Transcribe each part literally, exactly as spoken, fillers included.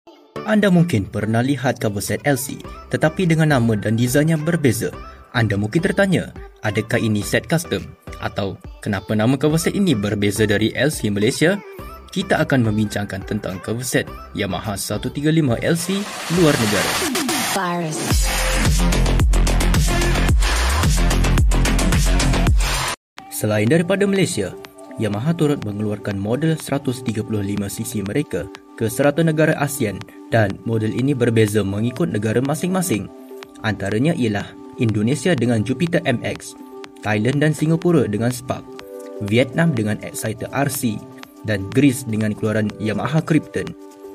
Anda mungkin pernah lihat cover set L C tetapi dengan nama dan desain yang berbeza. Anda mungkin tertanya, adakah ini set custom? Atau kenapa nama cover set ini berbeza dari L C Malaysia? Kita akan membincangkan tentang cover set Yamaha seratus tiga puluh lima L C luar negara. Virus. Selain daripada Malaysia, Yamaha turut mengeluarkan model seratus tiga puluh lima cc mereka ke serata negara ASEAN dan model ini berbeza mengikut negara masing-masing. Antaranya ialah Indonesia dengan Jupiter M X, Thailand dan Singapura dengan Spark, Vietnam dengan Exciter R C dan Greece dengan keluaran Yamaha Krypton.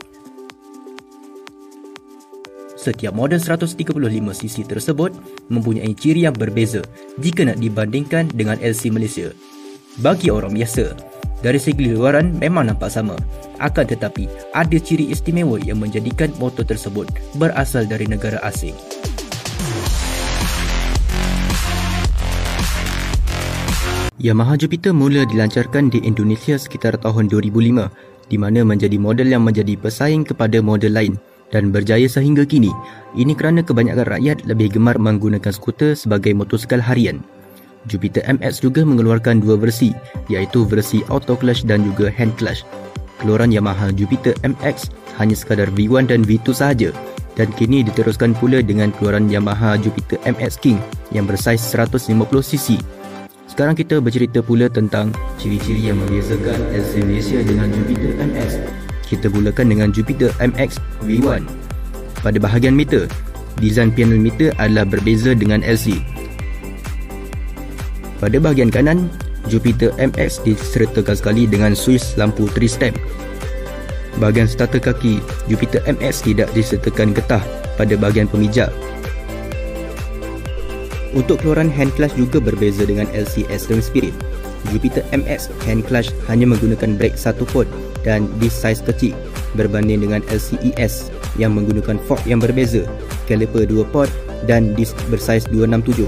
Setiap model seratus tiga puluh lima cc tersebut mempunyai ciri yang berbeza jika nak dibandingkan dengan L C Malaysia. Bagi orang biasa, dari segi luaran memang nampak sama, akan tetapi ada ciri istimewa yang menjadikan motor tersebut berasal dari negara asing. Yamaha Jupiter mula dilancarkan di Indonesia sekitar tahun dua ribu lima, di mana menjadi model yang menjadi pesaing kepada model lain dan berjaya sehingga kini. Ini kerana kebanyakan rakyat lebih gemar menggunakan skuter sebagai motosikal harian. Jupiter M X juga mengeluarkan dua versi, iaitu versi auto clutch dan juga hand clutch. Keluaran Yamaha Jupiter M X hanya sekadar V one dan V two sahaja, dan kini diteruskan pula dengan keluaran Yamaha Jupiter M X King yang bersaiz seratus lima puluh cc. Sekarang kita bercerita pula tentang ciri-ciri yang membezakan L C Malaysia dengan Jupiter M X. Kita mulakan dengan Jupiter M X V one. Pada bahagian meter, desain panel meter adalah berbeza dengan L C. Pada bahagian kanan, Jupiter M X disertakan sekali dengan Swiss lampu three step. Bahagian starter kaki, Jupiter M X tidak disertakan getah pada bahagian pemijak. Untuk keluaran hand clutch juga berbeza dengan L C Extreme Spirit. Jupiter M X hand clutch hanya menggunakan brake satu port dan disc saiz kecil berbanding dengan L C E S yang menggunakan fork yang berbeza, caliper dua port dan disc bersaiz dua enam tujuh.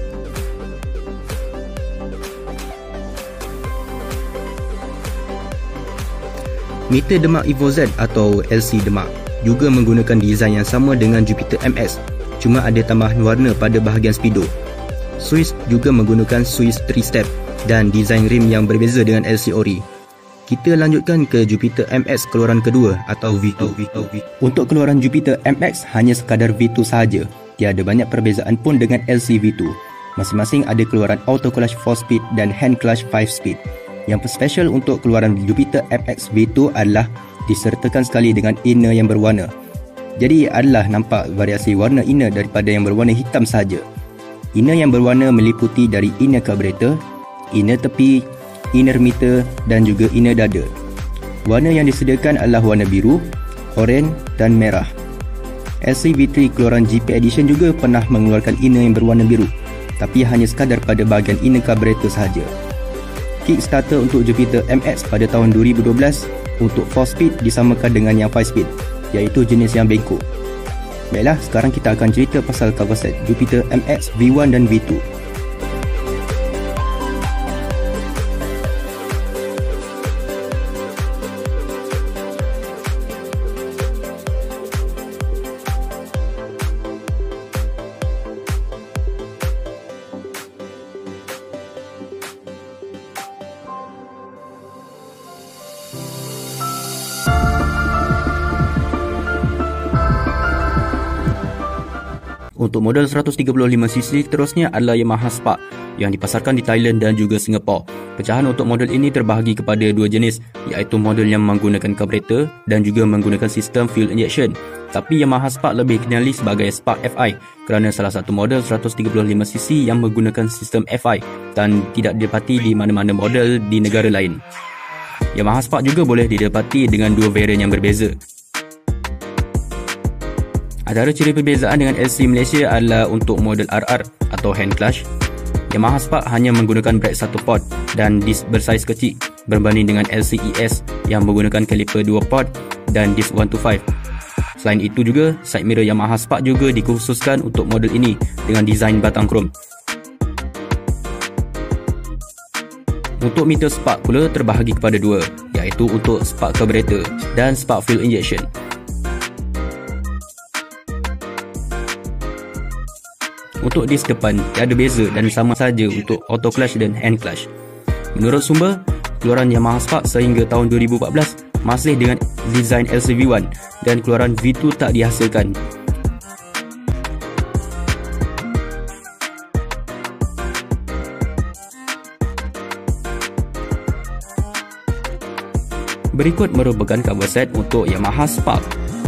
Meter demak Evo Z atau L C demak juga menggunakan desain yang sama dengan Jupiter M X, cuma ada tambahan warna pada bahagian speedo. Swiss juga menggunakan Swiss three step dan desain rim yang berbeza dengan L C Ori. Kita lanjutkan ke Jupiter M X keluaran kedua atau V two. Untuk keluaran Jupiter M X hanya sekadar V two sahaja, tiada banyak perbezaan pun dengan L C V two. Masing-masing ada keluaran auto clutch four speed dan hand clutch five speed. Yang special untuk keluaran Jupiter M X V two adalah disertakan sekali dengan inner yang berwarna. Jadi adalah nampak variasi warna inner daripada yang berwarna hitam sahaja. Inner yang berwarna meliputi dari inner carburetor, inner tepi, inner meter dan juga inner dada. Warna yang disediakan adalah warna biru, oranye dan merah. L C V three keluaran G P Edition juga pernah mengeluarkan inner yang berwarna biru, tapi hanya sekadar pada bahagian inner carburetor sahaja. Kickstarter untuk Jupiter M X pada tahun dua ribu dua belas untuk four speed disamakan dengan yang five speed, iaitu jenis yang bengkok. Baiklah, sekarang kita akan cerita pasal cover set Jupiter M X V one dan V two. Untuk model seratus tiga puluh lima cc terusnya adalah Yamaha Spark yang dipasarkan di Thailand dan juga Singapura. Pecahan untuk model ini terbahagi kepada dua jenis, iaitu model yang menggunakan carburetor dan juga menggunakan sistem fuel injection. Tapi Yamaha Spark lebih dikenali sebagai Spark F I kerana salah satu model seratus tiga puluh lima cc yang menggunakan sistem F I dan tidak didapati di mana-mana model di negara lain. Yamaha Spark juga boleh didapati dengan dua varian yang berbeza. Antara ciri perbezaan dengan L C Malaysia adalah untuk model R R atau hand clutch. Yamaha Spark hanya menggunakan brake satu port dan disc bersaiz kecil berbanding dengan L C E S yang menggunakan caliper dua port dan disc one two five. Selain itu juga, side mirror Yamaha Spark juga dikhususkan untuk model ini dengan desain batang krom. Untuk meter Spark pula terbahagi kepada dua, iaitu untuk Spark carburetor dan Spark fuel injection. Untuk disc depan tiada beza dan sama saja untuk auto clutch dan hand clutch. Menurut sumber, keluaran Yamaha Spark sehingga tahun dua ribu empat belas masih dengan desain L C V satu dan keluaran V dua tak dihasilkan. Berikut merupakan cover set untuk Yamaha Spark.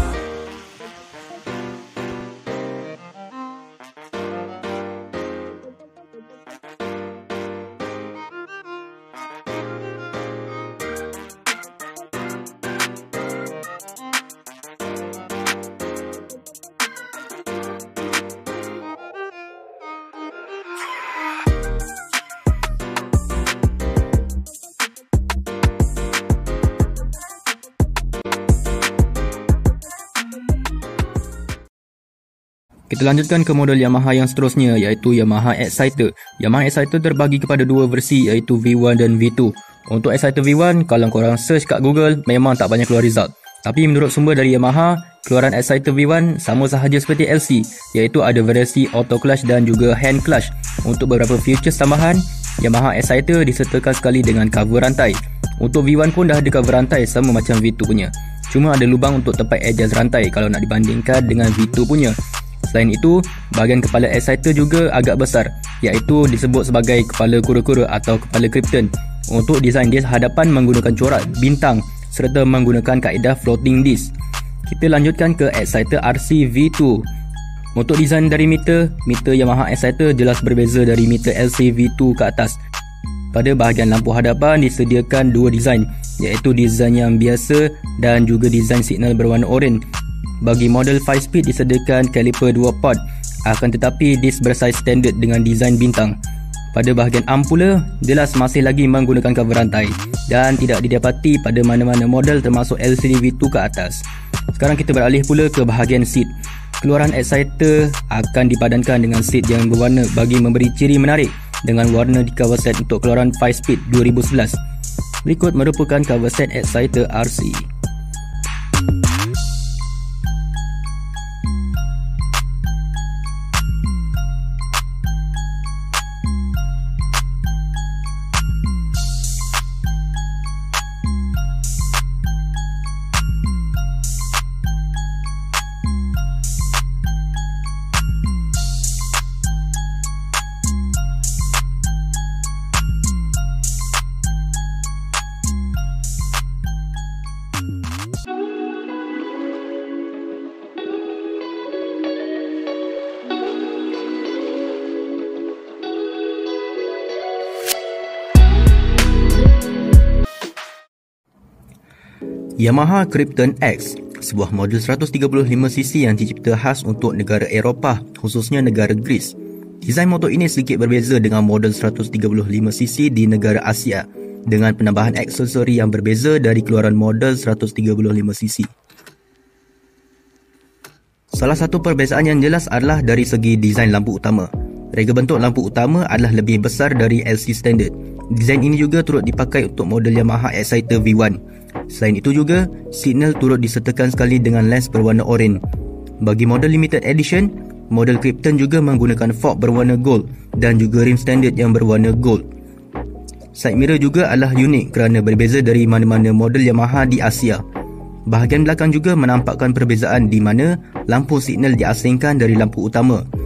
Kita lanjutkan ke model Yamaha yang seterusnya, iaitu Yamaha Exciter. Yamaha Exciter terbagi kepada dua versi, iaitu V satu dan V dua. Untuk Exciter V satu, kalau korang search kat Google, memang tak banyak keluar result. Tapi menurut sumber dari Yamaha, keluaran Exciter V satu sama sahaja seperti L C, iaitu ada variasi auto clutch dan juga hand clutch. Untuk beberapa features tambahan, Yamaha Exciter disertakan sekali dengan cover rantai. Untuk V satu pun dah ada cover rantai sama macam V dua punya. Cuma ada lubang untuk tempat adjust rantai kalau nak dibandingkan dengan V dua punya. Selain itu, bahagian kepala Exciter juga agak besar, iaitu disebut sebagai kepala kura-kura atau kepala Krypton. Untuk desain disc hadapan menggunakan corak bintang serta menggunakan kaedah floating disc. Kita lanjutkan ke Exciter R C V dua. Untuk desain dari meter, meter Yamaha Exciter jelas berbeza dari meter L C V dua ke atas. Pada bahagian lampu hadapan disediakan dua desain, iaitu desain yang biasa dan juga desain signal berwarna oranye. Bagi model lima speed disediakan kaliper dua port, akan tetapi disc bersaiz standard dengan desain bintang. Pada bahagian arm pula, jelas masih lagi menggunakan cover rantai dan tidak didapati pada mana-mana model termasuk L C D V dua ke atas. Sekarang kita beralih pula ke bahagian seat. Keluaran Exciter akan dipadankan dengan seat yang berwarna bagi memberi ciri menarik dengan warna di cover set untuk keluaran lima speed dua ribu sebelas. Berikut merupakan cover set Exciter R C. Yamaha Krypton X, sebuah model seratus tiga puluh lima cc yang dicipta khas untuk negara Eropah, khususnya negara Greece. Desain motor ini sedikit berbeza dengan model seratus tiga puluh lima cc di negara Asia, dengan penambahan aksesori yang berbeza dari keluaran model seratus tiga puluh lima cc. Salah satu perbezaan yang jelas adalah dari segi desain lampu utama. Rega bentuk lampu utama adalah lebih besar dari L C standard. Desain ini juga turut dipakai untuk model Yamaha Exciter V satu. Selain itu juga, signal turut disertakan sekali dengan lens berwarna oranye. Bagi model limited edition, model Krypton juga menggunakan fork berwarna gold dan juga rim standard yang berwarna gold. Side mirror juga adalah unik kerana berbeza dari mana-mana model Yamaha di Asia. Bahagian belakang juga menampakkan perbezaan di mana lampu signal diasingkan dari lampu utama